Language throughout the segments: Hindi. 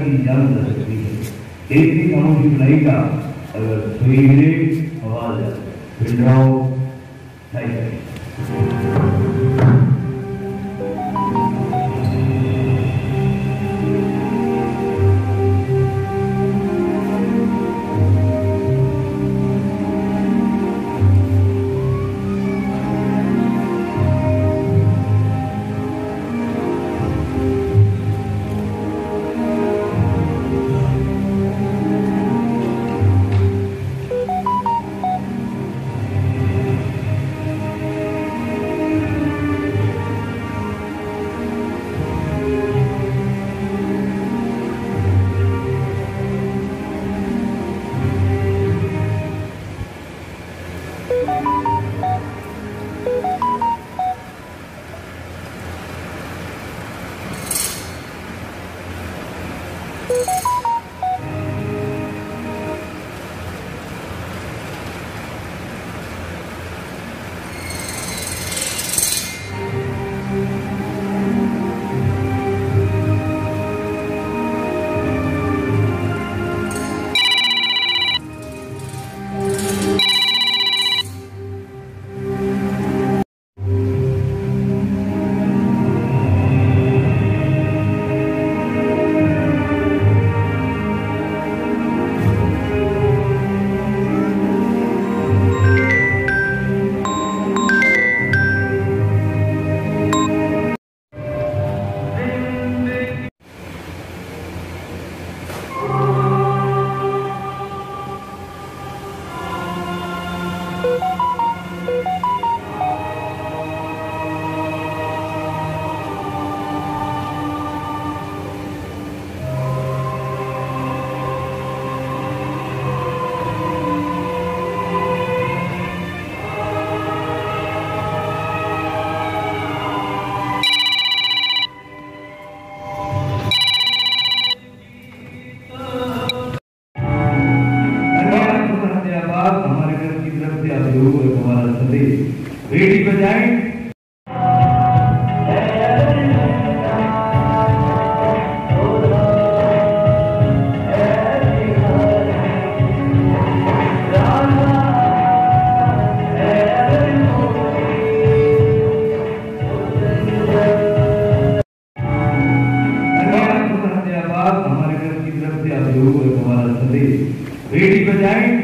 की इजाजत हो सकती है। एक ही खामोशी बुलाई का अगर सुई मिले आवाज फिर जाओ रेडी बजाएं। हमारे घर की तरफ से आप जरूर हमारा संदेश रेडी बजाएं।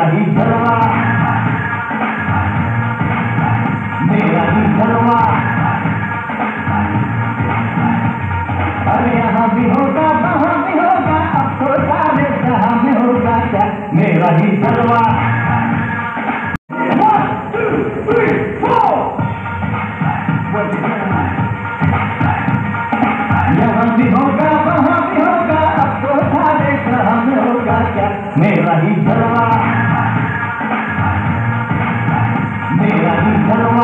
मेरा ही जलवा, मेरा ही जलवा। अरे यहाँ भी होगा वहाँ भी होगा, अब तो सारे जहाँ में होगा क्या, मेरा ही जलवा। यहाँ भी होगा वहाँ भी होगा, अब तो सारे जहाँ में होगा क्या, मेरा ही जलवा, मेरा ही जलवा।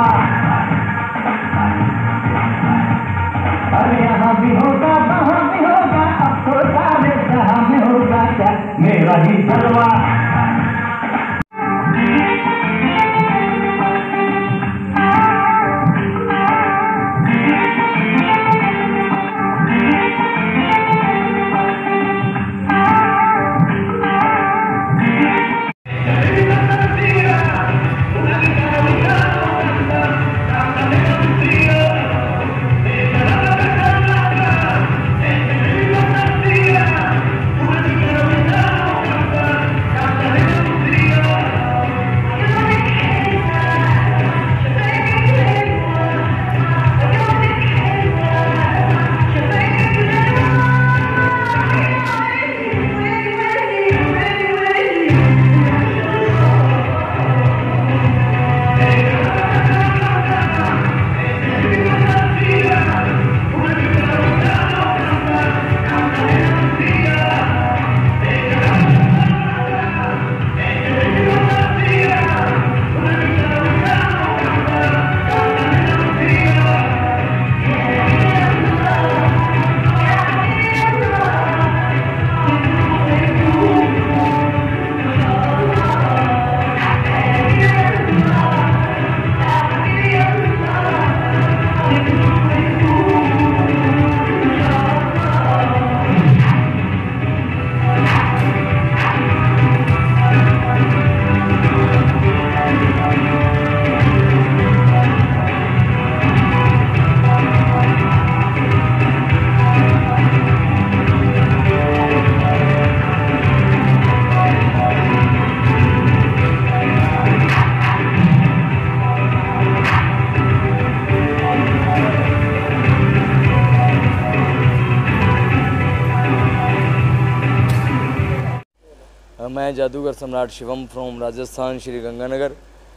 अरे यहाँ भी होगा वहाँ भी होगा, अब तो सारे जहाँ में होगा क्या, मेरा ही जलवा। मैं जादूगर सम्राट शिवम फ्रॉम राजस्थान श्री गंगानगर।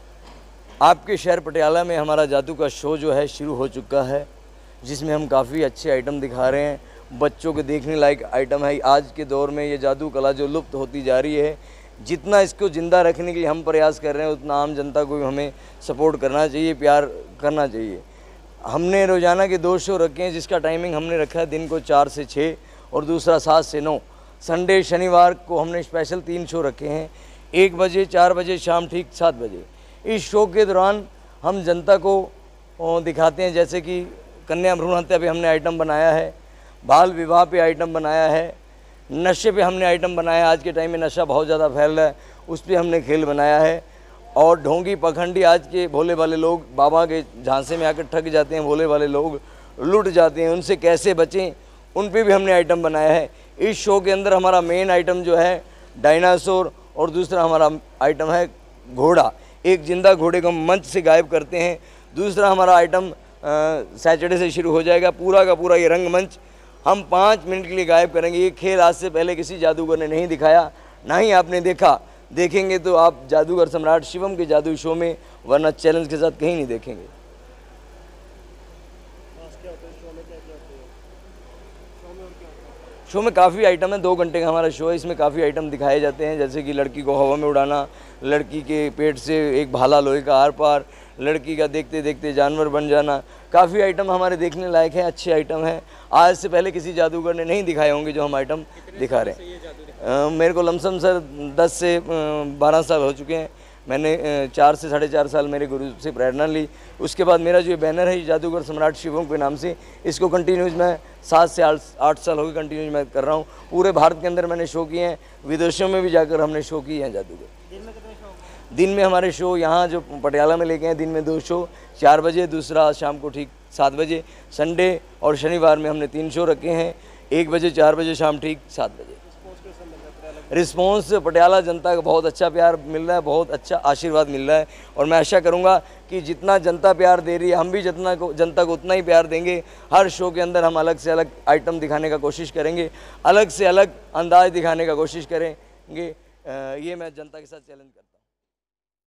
आपके शहर पटियाला में हमारा जादू का शो जो है शुरू हो चुका है, जिसमें हम काफ़ी अच्छे आइटम दिखा रहे हैं। बच्चों के देखने लायक आइटम है। आज के दौर में ये जादू कला जो लुप्त होती जा रही है, जितना इसको ज़िंदा रखने के लिए हम प्रयास कर रहे हैं, उतना आम जनता को भी हमें सपोर्ट करना चाहिए, प्यार करना चाहिए। हमने रोज़ाना के 2 शो रखे हैं, जिसका टाइमिंग हमने रखा है दिन को 4 से 6 और दूसरा 7 से 9। संडे शनिवार को हमने स्पेशल 3 शो रखे हैं, 1 बजे, 4 बजे, शाम ठीक 7 बजे। इस शो के दौरान हम जनता को दिखाते हैं, जैसे कि कन्या भ्रूण हत्या पे हमने आइटम बनाया है, बाल विवाह पे आइटम बनाया है, नशे पे हमने आइटम बनाया है। आज के टाइम में नशा बहुत ज़्यादा फैल रहा है, उस पर हमने खेल बनाया है। और ढोंगी पखंडी, आज के भोले वाले लोग बाबा के झांसे में आकर ठग जाते हैं, भोले वाले लोग लूट जाते हैं, उनसे कैसे बचें, उन पे भी हमने आइटम बनाया है। इस शो के अंदर हमारा मेन आइटम जो है डायनासोर और दूसरा हमारा आइटम है घोड़ा। एक जिंदा घोड़े को मंच से गायब करते हैं। दूसरा हमारा आइटम सैटरडे से शुरू हो जाएगा। पूरा का पूरा ये रंगमंच हम 5 मिनट के लिए गायब करेंगे। ये खेल आज से पहले किसी जादूगर ने नहीं दिखाया, ना ही आपने देखा। देखेंगे तो आप जादूगर सम्राट शिवम के जादू शो में, वरना चैलेंज के साथ कहीं नहीं देखेंगे। शो में काफ़ी आइटम है, 2 घंटे का हमारा शो है। इसमें काफ़ी आइटम दिखाए जाते हैं, जैसे कि लड़की को हवा में उड़ाना, लड़की के पेट से एक भाला लोहे का आर पार, लड़की का देखते देखते जानवर बन जाना। काफ़ी आइटम हमारे देखने लायक हैं, अच्छे आइटम हैं। आज से पहले किसी जादूगर ने नहीं दिखाए होंगे जो हम आइटम दिखा रहे हैं। मेरे को लमसम सर 10 से 12 साल हो चुके हैं। मैंने 4 से 4.5 साल मेरे गुरु से प्रेरणा ली। उसके बाद मेरा जो बैनर है जादूगर सम्राट शिवम के नाम से, इसको कंटिन्यूज मैं 7 से 8 साल हो गए कंटिन्यूज मैं कर रहा हूँ। पूरे भारत के अंदर मैंने शो किए हैं, विदेशों में भी जाकर हमने शो किए हैं जादूगर। दिन में हमारे शो यहाँ जो पटियाला में लेके हैं, दिन में 2 शो, 4 बजे, दूसरा शाम को ठीक 7 बजे। संडे और शनिवार में हमने 3 शो रखे हैं, 1 बजे, 4 बजे, शाम ठीक 7 बजे। रिस्पॉन्स पटियाला जनता का बहुत अच्छा प्यार मिल रहा है, बहुत अच्छा आशीर्वाद मिल रहा है। और मैं आशा करूंगा कि जितना जनता प्यार दे रही है हम भी जनता को उतना ही प्यार देंगे। हर शो के अंदर हम अलग से अलग आइटम दिखाने का कोशिश करेंगे, अलग से अलग अंदाज दिखाने का कोशिश करेंगे। ये मैं जनता के साथ चैलेंज करता हूँ।